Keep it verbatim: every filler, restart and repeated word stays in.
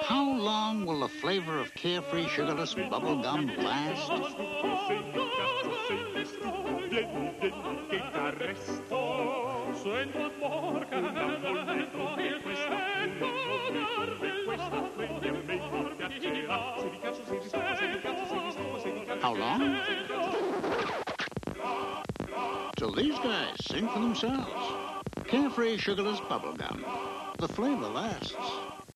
How long will the flavor of Carefree sugarless bubble gum last? How long? Till these guys sing for themselves. Carefree sugarless bubble gum. The flavor lasts.